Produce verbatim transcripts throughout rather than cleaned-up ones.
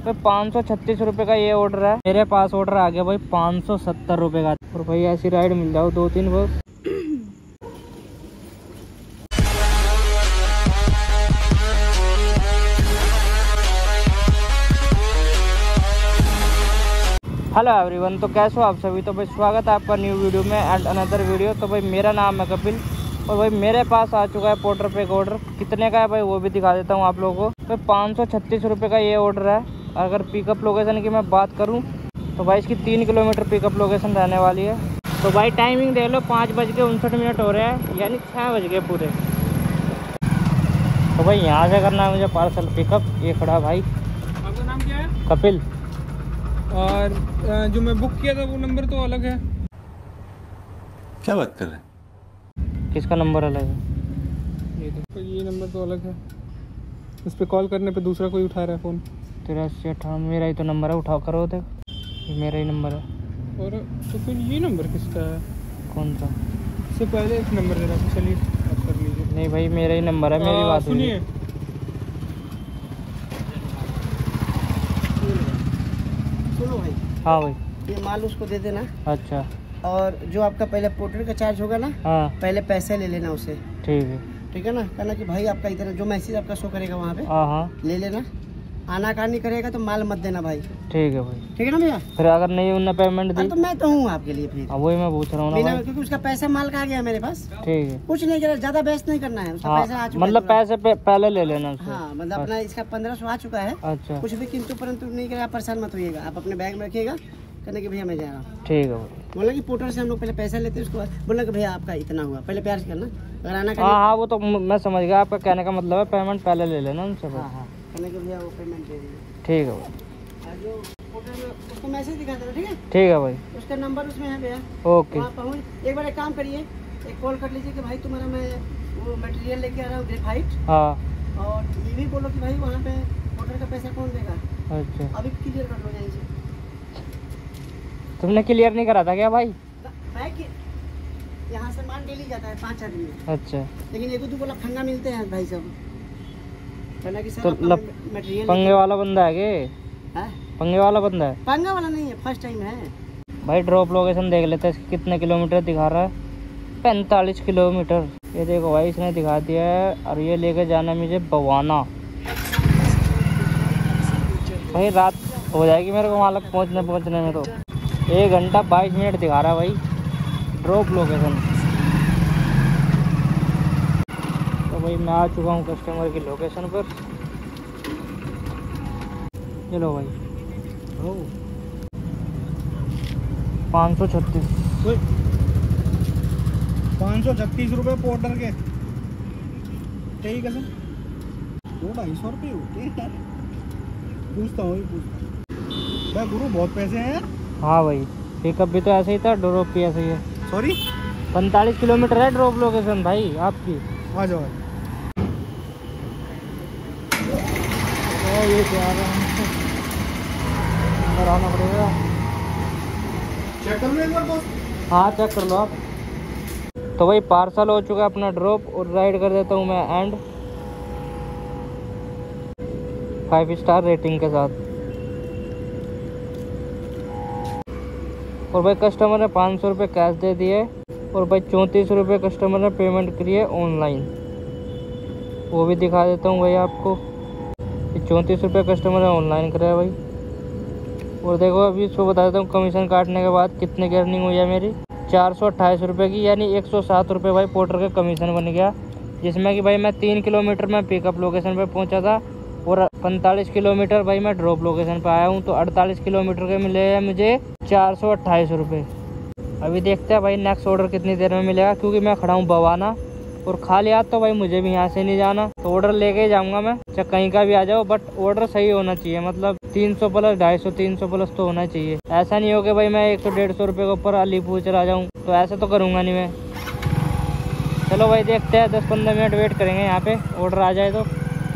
तो पाँच सौ छत्तीस रुपये का ये ऑर्डर है। मेरे पास ऑर्डर आ गया भाई पाँच सौ सत्तर रुपये का। और भाई ऐसी राइड मिल जाओ दो तीन बस। हेलो एवरीवन, तो कैसे हो आप सभी। तो भाई स्वागत है आपका न्यू वीडियो में एंड अनदर वीडियो। तो भाई मेरा नाम है कपिल और भाई मेरे पास आ चुका है पोर्टर पे का ऑर्डर। कितने का है भाई वो भी दिखा देता हूँ आप लोगों को। भाई पाँच सौ छत्तीस रुपये का ये ऑर्डर है। अगर पिकअप लोकेशन की मैं बात करूँ तो भाई इसकी तीन किलोमीटर पिकअप लोकेशन रहने वाली है। तो भाई टाइमिंग देख लो, पाँच बज के उनसठ मिनट हो रहे हैं, यानी छः बज गए पूरे। तो भाई यहाँ से करना है मुझे पार्सल पिकअप। ये खड़ा भाई। आपका नाम क्या है? कपिल। और जो मैं बुक किया था वो नंबर तो अलग है। क्या बात कर रहे हैं? किसका नंबर अलग है? ये देखो, ये नंबर तो अलग है। इस पे कॉल करने पे दूसरा कोई उठा रहा है फ़ोन। तिरासी अठावन मेरा ही तो नंबर है, उठाओ करो। देख ये मेरा ही नंबर है। और तो फिर ये नंबर किसका है? कौन सा? इससे पहले एक नंबर दे रहा था। चलिए आप कर लीजिए। नहीं भाई मेरा ही नंबर है, मेरी बात सुनिए। सुनो भाई। हाँ भाई, ये माल उसको दे देना। अच्छा। और जो आपका पहले पोर्टर का चार्ज होगा ना, हाँ पहले पैसे ले लेना उससे। ठीक है। ठीक है ना, कहना कि भाई आपका इतना जो मैसेज आपका शो करेगा वहाँ पे हाँ हाँ ले लेना। आना का नहीं करेगा तो माल मत देना भाई। ठीक है भाई। ठीक है ना भैया? फिर अगर नहीं उन्हें पेमेंट दी तो मैं तो हूँ आपके लिए फिर। हाँ वही मैं पूछ रहा हूँ ना बिना, भाई। क्योंकि उसका पैसा माल का आ गया मेरे पास। ठीक है। कुछ नहीं करा, ज्यादा बेस्ट नहीं करना है। उसका पैसा आ हाँ चुका मतलब है। पैसे पे पहले ले लेना उससे। हाँ मतलब अपना इसका पंद्रह सौ आ चुका है। अच्छा कुछ भी किंतु परंतु नहीं करेगा, परेशान मत होइएगा। आप अपने बैग में रखिएगा, कहने कि भैया मैं जा रहा हूँ। ठीक है भाई। बोला कि पोर्टर से हम लोग पहले पैसा लेते हैं, उसको बोला कि भैया आपका इतना हुआ। पहले प्यार से करना। अगर आना का हाँ हाँ वो तो मैं समझ गया, आपका कहने का मतलब है पेमेंट पहले ले लेना उनसे। हाँ हाँ कहने कि भैया वो पेमेंट दे दीजिए। ठीक है भाई। और जो पोर्टर उसको मैसेज दिखा देना। ठीक है, ठीक है भाई। उसका नंबर उसमें है भैया। ओके। वहाँ पहुँच एक बार एक काम करिए, एक कॉल कर लीजिए कि भाई तुम्हारा मैं वो मटेरियल लेके आ रहा हूँ ग्रेफाइट। हाँ और ये भी बोलो कि भाई वहाँ पे पोर्टर का पैसा कौन देगा। अच्छा। अभी क्लियर कर लो यहीं से। तुमने क्लियर नहीं करा था क्या भाई? मैं कि यहाँ से माल डेली जाता है पाँच आदमी में। अच्छा। लेकिन एक दो बोला फंगा मिलते हैं भाई साहब। कहना कि सर तो आपका लप- मटेरियल पंगे वाला बंदा है के? है? पंगे वाला बंदा है पंगा वाला नहीं है, फर्स्ट टाइम है भाई। ड्रॉप लोकेशन देख लेते हैं इसकी, कितने किलोमीटर दिखा रहा है। पैंतालीस किलोमीटर। ये देखो भाई इसने दिखा दिया है। और ये लेके जाना मुझे बवाना। भाई रात हो जाएगी मेरे को वहाँ तक पहुँचने पहुँचने में। तो एक घंटा बाईस मिनट दिखा रहा है भाई ड्रॉप लोकेशन। तो भाई मैं आ चुका हूँ कस्टमर की लोकेशन पर। चलो भाई। पाँच सौ छत्तीस पाँच सौ छत्तीस रुपये पोर्टर के। ठीक है सर, दो ढाई सौ रुपये होते हैं। पूछता हूँ पूछता हूँ भाई गुरु, बहुत पैसे हैं यार। हाँ भाई पिकअप भी तो ऐसे ही था, ड्रॉप भी ऐसे ही है। सॉरी, पैंतालीस किलोमीटर है ड्रॉप लोकेशन भाई आपकी। आ जाओ। ये क्या अंदर आना पड़ेगा। चेक कर लो एक बार दोस्त। हाँ चेक कर लो आप। तो भाई पार्सल हो चुका है अपना ड्रॉप। और राइड कर देता हूँ मैं एंड फाइव स्टार रेटिंग के साथ। और भाई कस्टमर ने पाँच सौ रुपये कैश दे दिए। और भाई चौंतीस रुपये कस्टमर ने पेमेंट करी है ऑनलाइन, वो भी दिखा देता हूँ भाई आपको। चौंतीस रुपये कस्टमर ने ऑनलाइन करा है भाई। और देखो अभी इसको बता देता हूँ कमीशन काटने के बाद कितने की अर्निंग हुई है मेरी। चार सौ अट्ठाईस रुपये की, यानी एक सौ सात रुपये भाई पोर्टर का कमीशन बन गया। जिसमें कि भाई मैं तीन किलोमीटर में पिकअप लोकेशन पे पहुंचा था और पैंतालीस किलोमीटर भाई मैं ड्रॉप लोकेशन पे आया हूं। तो अड़तालीस किलोमीटर के मिले हैं मुझे चार सौ अट्ठाईस रुपये। अभी देखते हैं भाई नेक्स्ट ऑर्डर कितनी देर में मिलेगा, क्योंकि मैं खड़ा हूँ बवाना। और खाली हाथ तो भाई मुझे भी यहाँ से नहीं जाना। तो ऑर्डर लेके ही जाऊँगा मैं, चाहे कहीं का भी आ जाओ, बट ऑर्डर सही होना चाहिए। मतलब तीन सौ प्लस ढाई सौ तीन सौ प्लस तो होना चाहिए। ऐसा नहीं हो कि भाई मैं एक सौ डेढ़ सौ रुपये के ऊपर अलीपुर चला जाऊँ, तो ऐसा तो करूँगा नहीं मैं। चलो भाई देखते हैं, दस पंद्रह मिनट वेट करेंगे यहाँ पे, ऑर्डर आ जाए तो।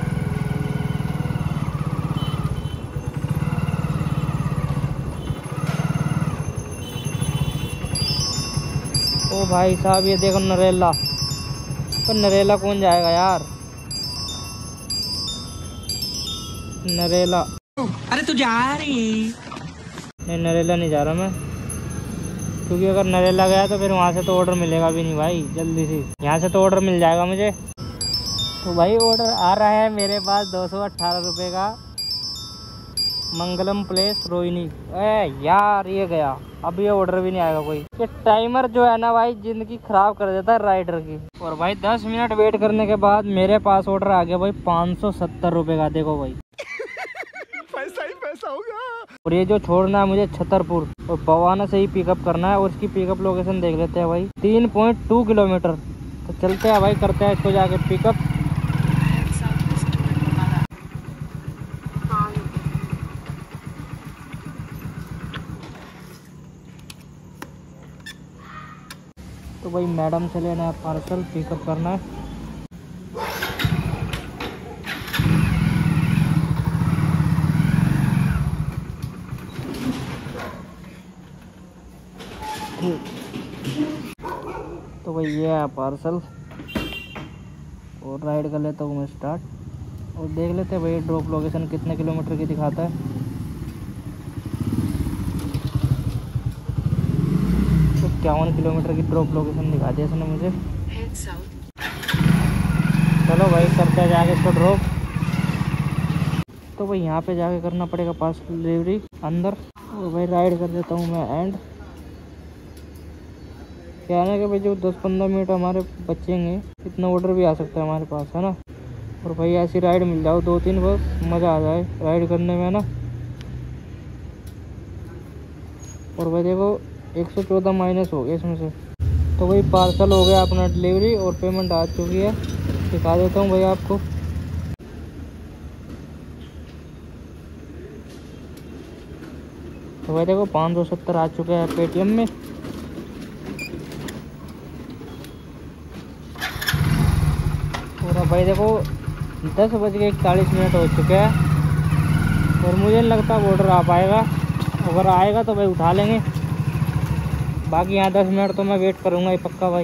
ओ भाई साहब ये देखो नरेला। पर नरेला कौन जाएगा यार, नरेला। अरे तू जा रही? नहीं, नरेला नहीं जा रहा मैं, क्योंकि अगर नरेला गया तो फिर वहाँ से तो ऑर्डर मिलेगा भी नहीं भाई जल्दी से। यहाँ से तो ऑर्डर मिल जाएगा मुझे। तो भाई ऑर्डर आ रहा है मेरे पास दो सौ अट्ठारह रुपये का, मंगलम प्लेस रोहिणी। ए यार ये गया, अब ये ऑर्डर भी नहीं आएगा कोई। ये टाइमर जो है ना भाई जिंदगी खराब कर देता है राइडर की। और भाई दस मिनट वेट करने के बाद मेरे पास ऑर्डर आ गया भाई पाँच सौ सत्तर रुपये का। देखो भाई पैसा ही पैसा होगा। और ये जो छोड़ना है मुझे छतरपुर और बवाना से ही पिकअप करना है। और इसकी पिकअप लोकेशन देख लेते हैं भाई, तीन पॉइंट टू किलोमीटर। तो चलते हैं भाई, करते हैं इसको जाके पिकअप। तो भाई मैडम से लेना है पार्सल, पिकअप करना है। तो भाई ये है पार्सल और राइड कर लेता हूँ मैं स्टार्ट। और देख लेते हैं भाई ड्रॉप लोकेशन कितने किलोमीटर की दिखाता है। इक्यावन किलोमीटर की ड्रॉप लोकेशन दिखा दी इसने मुझे। चलो भाई करते हैं जाके इसको ड्रॉप। तो भाई यहाँ पे जाके करना पड़ेगा पार्सल डिलीवरी अंदर। और भाई राइड कर देता हूँ मैं एंड। क्या है कि भाई जो दस पंद्रह मिनट हमारे बचेंगे, इतना ऑर्डर भी आ सकता है हमारे पास, है ना। और भाई ऐसी राइड मिल जाओ दो तीन, बस मज़ा आ जाए राइड करने में, ना। और भाई देखो एक सौ चौदह माइनस हो गया इसमें से। तो भाई पार्सल हो गया अपना डिलीवरी और पेमेंट आ चुकी है। दिखा देता हूँ भाई आपको। तो भाई देखो पाँच सौ सत्तर आ चुके हैं पेटीएम में। और भाई देखो दस बज के इकतालीस मिनट हो चुके हैं और मुझे नहीं लगता ऑर्डर आ पाएगा। अगर आएगा तो भाई उठा लेंगे, बाकी यहाँ दस मिनट तो मैं वेट करूँगा ही पक्का भाई।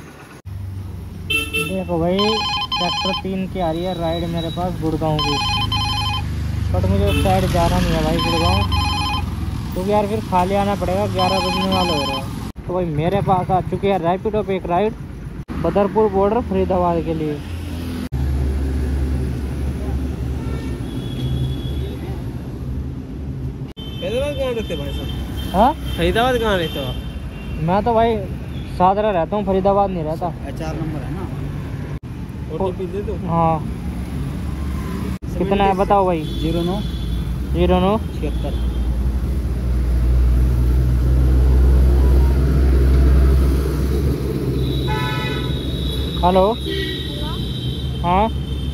देखो भाई सेक्टर तीन की आ रही है राइड मेरे पास गुड़गांव की, बट मुझे उस साइड जाना नहीं है भाई गुड़गांव, क्योंकि यार फिर खाली आना पड़ेगा, ग्यारह बजने वाले हो रहे हैं। तो भाई मेरे पास आ चुकी है रैपिडो पे एक राइड बदरपुर बॉर्डर फरीदाबाद के लिए। फरीदाबाद कहाँ रहते भाई साहब? हाँ फरीदाबाद कहाँ रहते हो आप? मैं तो भाई सादरा रहता हूँ, फरीदाबाद नहीं रहता। चार नंबर है ना, ओटीपी दे दो। हाँ कितना है बताओ भाई? जीरो नौ जीरो नौ छिहत्तर। हेलो हाँ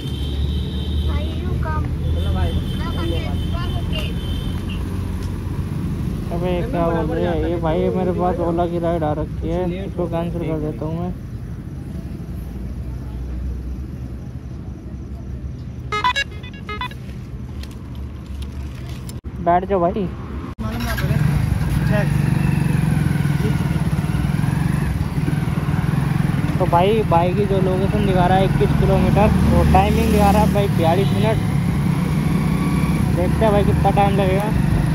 अबे क्या बोल रहे हैं ये भाई? मेरे पास ओला की राइड आ रखी है, इसको कैंसिल कर देता हूँ मैं। बैठ जाओ भाई। तो भाई बाइक की जो लोकेशन दिखा रहा है इक्कीस किलोमीटर और टाइमिंग दिखा रहा है भाई बयालीस मिनट। देखते हैं भाई कितना टाइम लगेगा।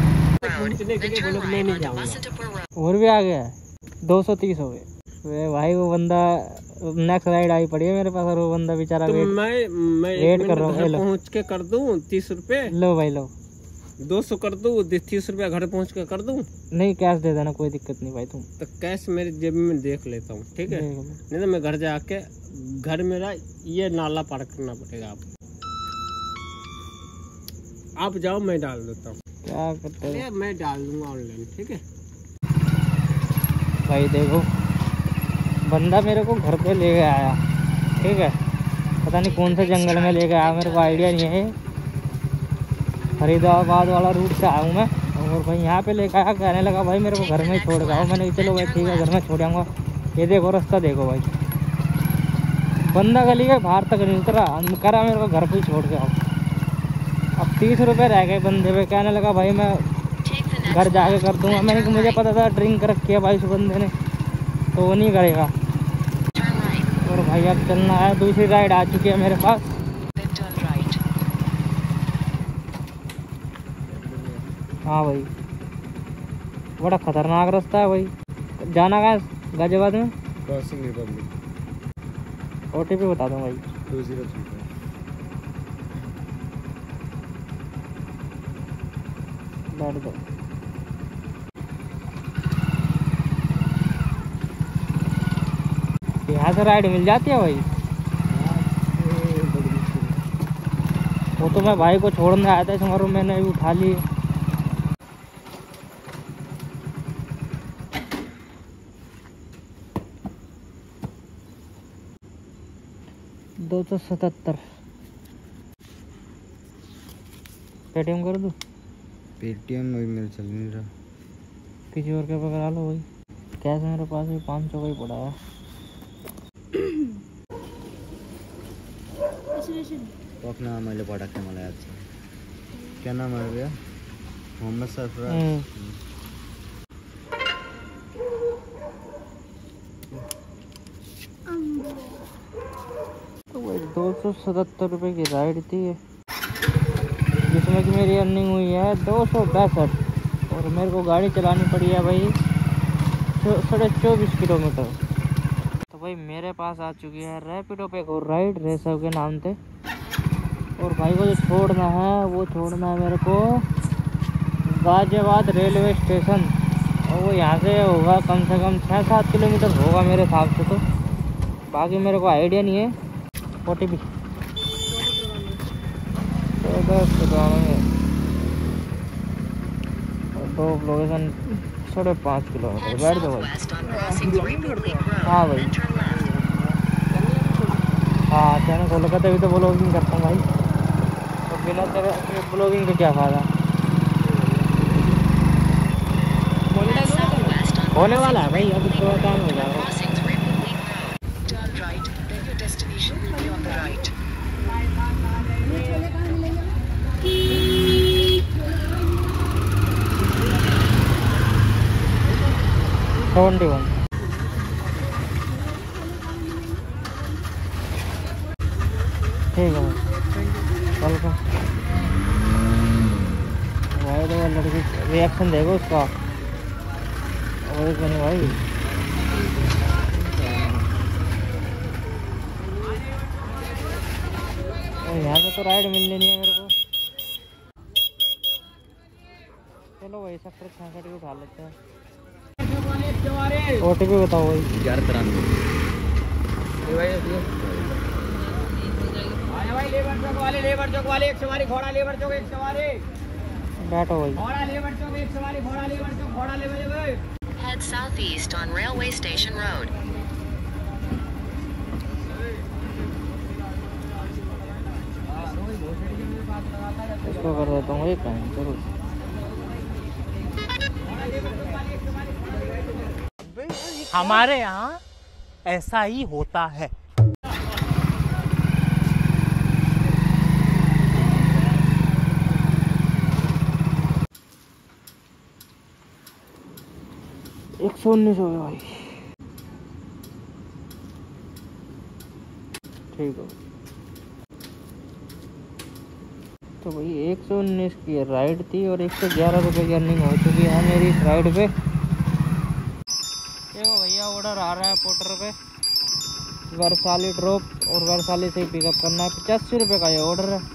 और भी आ गया है, दो सौ तीस हो गए भाई। वो बंदा नेक्स्ट राइड आई पड़ी है मेरे पास और वो बंदा बेचारा वेट मैं मैं वेट कर रहा हूँ। पहुँच के कर दूँ तीस रुपए? लो भाई लो, दो सौ कर दूँ, तीस रुपया घर पहुँच के कर दूँ? नहीं कैश दे देना, कोई दिक्कत नहीं भाई। तुम तो कैश मेरे जेब में देख लेता हूँ, ठीक है? नहीं तो मैं घर जाके घर मेरा ये नाला पार करना पड़ेगा। आप आप जाओ, मैं डाल देता हूँ। क्या करते हो? मैं डाल दूंगा ऑनलाइन, ठीक है भाई? देखो बंदा मेरे को घर पे ले आया, ठीक है, पता नहीं कौन से जंगल में ले आया, मेरे को आइडिया नहीं है। फरीदाबाद वाला रूट से आया हूँ मैं और भाई यहाँ पे लेकर आया, कहने लगा भाई मेरे को घर में ही छोड़ गया। मैंने चलो भाई ठीक है घर में छोड़ आऊँगा। ये देखो रास्ता देखो भाई, बंदा गली के बाहर तक नहीं उतरा, करा मेरे को घर पे ही छोड़ के आओ। अब तीस रुपये रह गए बंदे पे, कहने लगा भाई मैं घर जाके कर दूंगा। मैंने कहा मुझे पता था ड्रिंक रखी है भाई उस बंदे ने, तो वो नहीं करेगा। और भाई अब चलना है, दूसरी राइड आ चुकी है मेरे पास। हाँ भाई, बड़ा खतरनाक रास्ता है भाई। जाना कहाँ है गाजियाबाद में? Crossing republic. O T P बता दूँ भाई। टू जीरो थ्री बैठ दो। यहाँ से राइड मिल जाती है भाई? वो तो मैं भाई को छोड़ने आया था इस मगर मैंने भी उठा ली। दो सौ सतहत्तर पेटीएम कर दूँ? पेटीएम वही मेरे चल नहीं रहा। किसी और के पकड़ा लो भाई। कैश मेरे पास भी पाँच सौ का ही पड़ा है। अपना मैले पठाएको थिएँ मलाई याद छ। क्या नाम है भैया? मोहम्मद सरफराज। तो भाई दो सौ सतहत्तर रुपये की राइड थी जिसमें कि मेरी अर्निंग हुई है दो सौ पैंसठ और मेरे को गाड़ी चलानी पड़ी है भाई साढ़े चौबीस किलोमीटर। तो भाई मेरे पास आ चुकी है रैपिडो पे को राइड रेसव के नाम से। और भाई को जो छोड़ना है वो छोड़ना है मेरे को गाजियाबाद रेलवे स्टेशन। और वो यहाँ से होगा कम से कम छः सात किलोमीटर होगा मेरे हिसाब से। तो बाकी मेरे को आइडिया नहीं है। ओ टी पी दो लोकेशन साढ़े पाँच किलोमीटर। बैठ दो भाई। हाँ भाई, हाँ चैनल खोलो का तभी तो ब्लॉगिंग करता हूँ भाई। तो बिना तेरे ब्लॉगिंग का क्या फ़ायदा? होने वाला है भाई, अब थोड़ा टाइम हो जाएगा। ट्वेंटी वन ठीक है वेलकम। भाई तो लड़की रिएक्शन देगा उसका और नहीं भाई। यहाँ से तो राइड मिलनी नहीं है मेरे को। चलो भाई सेक्टर छियासठ भी उठा लेते हैं। ओ टी पी बताओ भाई। ग्यारह तिरानवे। लेबर चौक वाले लेबर चौक वाले एक सवारी घोड़ा लेबर चौक एक सवारी बैठो भाई। घोड़ा लेबर चौक एक सवारी घोड़ा लेबर चौक घोड़ा labour. Head southeast on Railway Station Road. इसको कर देता हूँ एक टाइम जरूर। हमारे यहाँ ऐसा ही होता है। एक सौ उन्नीस हो गया भाई। ठीक है तो भाई एक सौ उन्नीस की राइड थी और एक सौ ग्यारह रुपये की अर्निंग हो चुकी है मेरी इस राइड पे। देखो भैया ऑर्डर आ रहा है पोर्टर पे, वैशाली ड्रॉप और वैशाली से ही पिकअप करना है। पचासी रुपये का ये ऑर्डर है।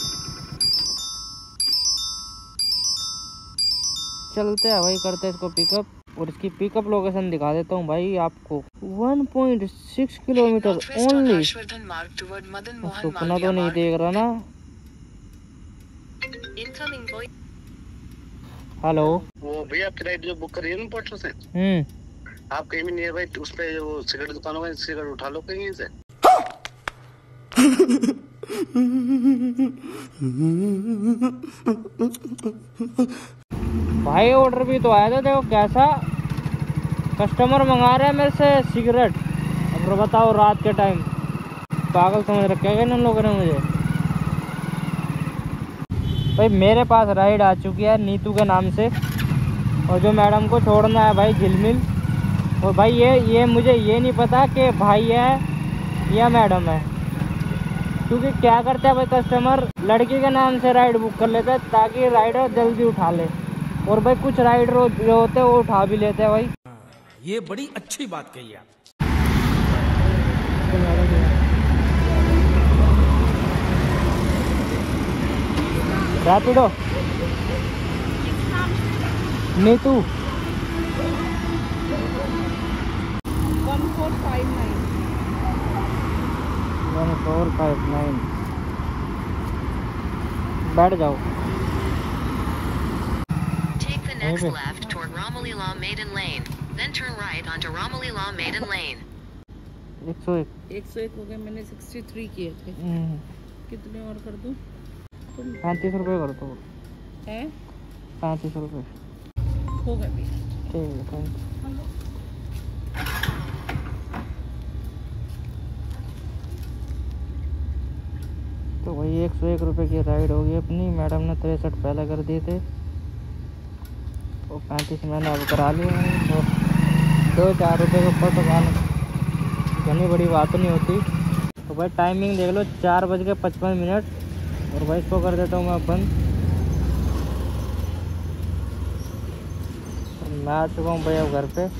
चलते हैं भाई, करते हैं इसको पिकअप और इसकी पिकअप लोकेशन दिखा देता हूँ भाई आपको। One point six kilometre only. सुपना तो नहीं देख रहा ना। हेलो वो भैया आपकी राइड जो बुक करी है ना पोर्टल से, हम्म आप कहीं भी नियर बाई उस पे जो सिगरेट दुकान होगा सिगरेट उठा लो कहीं से। भाई ऑर्डर भी तो आया था, देखो कैसा कस्टमर मंगा रहा है मेरे से सिगरेट। अब बताओ रात के टाइम पागल समझ रखा है इन लोगों ने मुझे। भाई मेरे पास राइड आ चुकी है नीतू के नाम से और जो मैडम को छोड़ना है भाई झिलमिल। और भाई ये ये मुझे ये नहीं पता कि भाई है या मैडम है, क्योंकि क्या करते हैं भाई कस्टमर लड़की के नाम से राइड बुक कर लेते हैं ताकि राइडर जल्दी उठा ले। और भाई कुछ राइडर जो होते हैं वो उठा भी लेते हैं भाई। ये बड़ी अच्छी बात कही आप। Rapido Neetu one four five nine one four five nine बैठ जाओ। Take the next left toward Romilly Law Maiden Lane, then turn right onto Romilly Law Maiden Lane. एक सौ एक एक सौ एक हो गया, मैंने सिक्सटी थ्री किए थे। कितने और कर दूं? तुम पैंतीस रुपये कर दो। है पैंतीस रुपये हो गए भैया। ठीक है थैंक यू। तो वही एक सौ एक रुपये की राइड होगी अपनी। मैडम ने तिरसठ पहले कर दिए थे और पैंतीस मैंने अब करा लिए हैं। तो दो चार रुपये के ऊपर तो गाना घनी बड़ी बात नहीं होती। तो भाई टाइमिंग देख लो, चार बज के पचपन मिनट। और भाई इसको कर देता हूँ मैं बंद। मैं आ चुका हूँ भैया घर पे।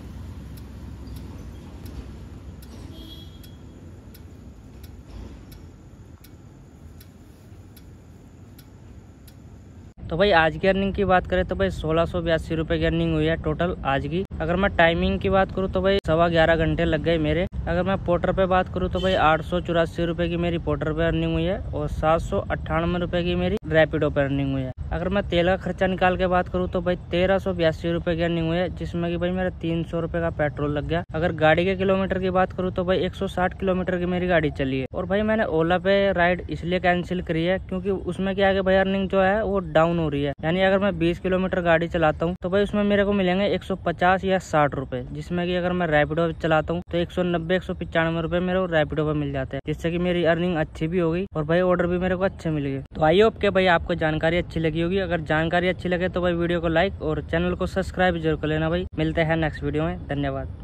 तो भाई आज की अर्निंग की बात करें तो भाई सोलह सौ बयासी रुपये की अर्निंग हुई है टोटल आज की। अगर मैं टाइमिंग की बात करूँ तो भाई सवा ग्यारह घंटे लग गए मेरे। अगर मैं पोर्टर पे बात करूँ तो भाई आठ सौ चौरासी रुपये की मेरी पोर्टर पे अर्निंग हुई है और सात सौ अट्ठानवे रुपये की मेरी रैपिडो पे अर्निंग हुई है। अगर मैं तेल का खर्चा निकाल के बात करूँ तो भाई तेरह सौ बयासी रुपये की अर्निंग हुई है, जिसमें कि भाई मेरा तीन सौ रुपये का पेट्रोल लग गया। अगर गाड़ी के किलोमीटर की बात करूँ तो भाई एक सौ साठ किलोमीटर की मेरी गाड़ी चली है। और भाई मैंने ओला पे राइड इसलिए कैंसिल करी है क्योंकि उसमें क्या है कि भाई अर्निंग जो है वो डाउन हो रही है। यानी अगर मैं बीस किलोमीटर गाड़ी चलाता हूँ तो भाई उसमें मेरे को मिलेंगे एक सौ पचास या साठ रुपए, जिसमें कि अगर मैं रैपिडो चलाता हूँ तो एक सौ नब्बे एक सौ पचानवे रुपए मेरे को रैपिडो पे मिल जाते हैं, जिससे कि मेरी अर्निंग अच्छी भी हो गई और भाई ऑर्डर भी मेरे को अच्छे मिल गए। तो आई होप के भाई आपको जानकारी अच्छी लगी होगी। अगर जानकारी अच्छी लगे तो भाई वीडियो को लाइक और चैनल को सब्सक्राइब जरूर कर लेना भाई। मिलते हैं नेक्स्ट वीडियो में, धन्यवाद।